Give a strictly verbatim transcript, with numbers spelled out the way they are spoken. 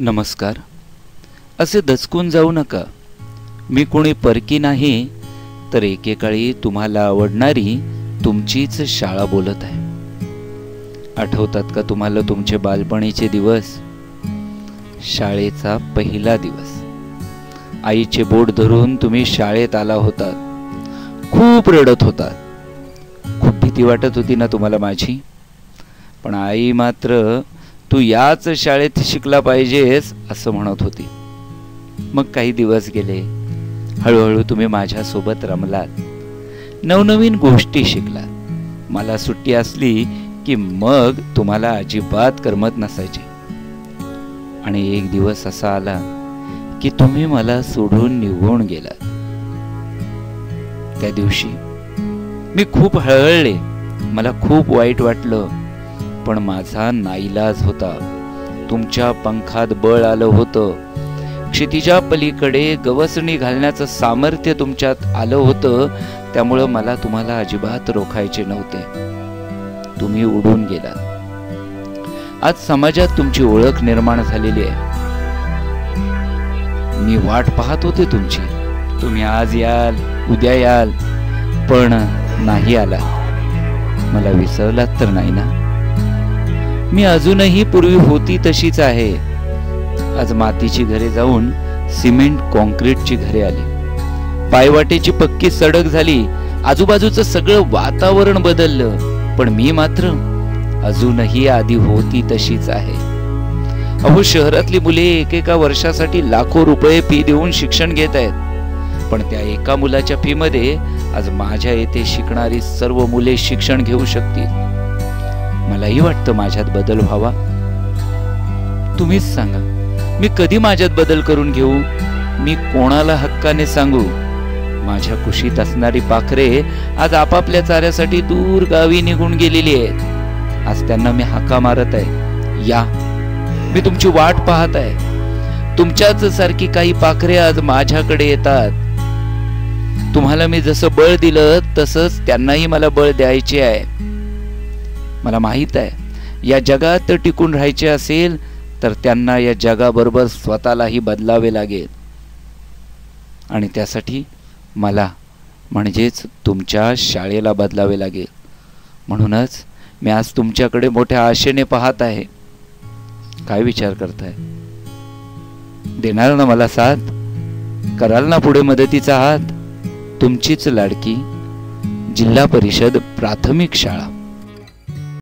नमस्कार. असे दचकून जाऊ नका. मी कोणी परकी नाही, तर एकेकाळी तुम्हाला आवडणारी तुमचीच शाळा बोलत आहे. आठवतात का तुम्हाला तुमचे बालपणीचे दिवस? शाळेचा पहिला दिवस. आईचे बोट धरून तुम्ही शाळेत आला होतात. खूप रडत होतात. खूप भीती वाटत होती ना तुम्हाला माझी? पण आई मात्र तू याच शाळेत शिकला पाहिजेस असं म्हणत होती. मग काही दिवस गेले. हळूहळू तुम्ही माझ्या सोबत रमलात, नवनवीन गोष्टी शिकलात. मला सुट्टी असली की मग तुम्हाला अजिबात करमत नसायचे. आणि एक दिवस असा आला की तुम्ही मला सोडून निघून गेलात. त्या दिवशी मी खूप हळहळले. मला खूप वाईट वाटलं. पण माझा नाईलाज होता. तुमच्या पंखात बळ आलं होतं. क्षितिजा पलीकडे गवसणी घालण्याचं सामर्थ्य तुमच्यात आलं होतं. त्यामुळं मला तुम्हाला अजिबात रोखायचे नव्हते. तुम्ही उडून गेलात. आज समाजात तुमची ओळख निर्माण झालेली आहे. मी वाट पाहत होते तुमची. तुम्ही आज याल, उद्या याल, पण नाही आला. मला विसरलात तर नाही ना? मी अजूनही पूर्वी होती तशीच आहे. आज मातीची घरे जाऊन सिमेंट कॉन्क्रीटची घरे आली. पायवाटेची पक्की सडक झाली. आजूबाजूचं सगळं वातावरण बदललं. पण मी मात्र अजूनही आधी होती तशीच आहे. अहो, शहरातली मुले एकेका वर्षासाठी लाखो रुपये फी देऊन शिक्षण घेत आहेत. पण त्या एका मुलाच्या फी मध्ये आज माझ्या येथे शिकणारी सर्व मुले शिक्षण घेऊ शकतील. मलाही वाटतं माझ्यात बदल व्हावा. तुम्हीच सांगा, मी कधी माझ्यात बदल करून घेऊ? मी कोणाला हक्काने सांगू? माझ्या कुशीत असणारी पाखरे आज आपापल्या चाऱ्यासाठी दूर गावी निघून गेलेली आहेत. आज त्यांना मी हाका मारत आहे, या, मी तुमची वाट पाहत आहे. तुमच्याच सारखी काही पाखरे आज माझ्याकडे येतात. तुम्हाला मी जसं बळ दिलं तसंच त्यांनाही मला बळ द्यायचे आहे. मला माहित आहे, या जगात टिकून राहायचे असेल तर त्यांना या जगाबरोबर स्वतःलाही बदलावे लागेल. आणि त्यासाठी मला म्हणजेच तुमच्या शाळेला बदलावे लागेल. म्हणूनच मी आज तुमच्याकडे मोठ्या आशेने पाहत आहे. काय विचार करताय? देणार ना मला साथ? कराल ना पुढे मदतीचा हात? तुमचीच लाडकी जिल्हा परिषद प्राथमिक शाळा.